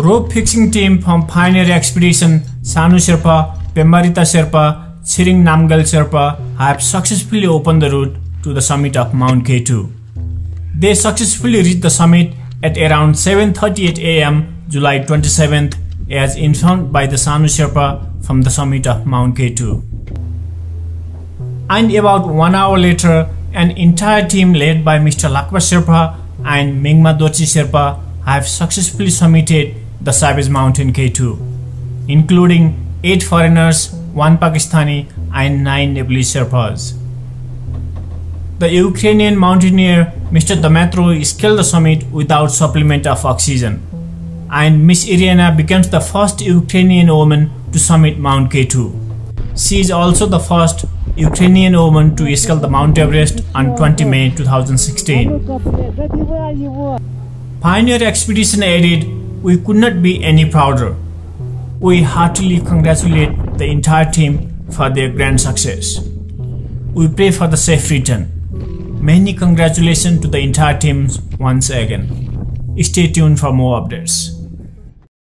Rope fixing team from Pioneer Expedition Sanu Sherpa, Pemba Rita Sherpa, Chhiring Namgel Sherpa have successfully opened the route to the summit of Mount K2. They successfully reached the summit at around 7:38 am July 27th as informed by the Sanu Sherpa from the summit of Mount K2. And about 1 hour later, an entire team led by Mr. Lakpa Sherpa and Mingma Dorchi Sherpa have successfully summited the savage mountain K2, including 8 foreigners, 1 Pakistani and 9 Nepalese Sherpas. The Ukrainian mountaineer Mr. Dmytro scaled the summit without supplement of oxygen, and Ms. Irina becomes the first Ukrainian woman to summit Mount K2. She is also the first Ukrainian woman to scale the Mt Everest on 20 May 2016. Pioneer Expedition added, "We could not be any prouder. We heartily congratulate the entire team for their grand success. We pray for the safe return. Many congratulations to the entire team once again. Stay tuned for more updates."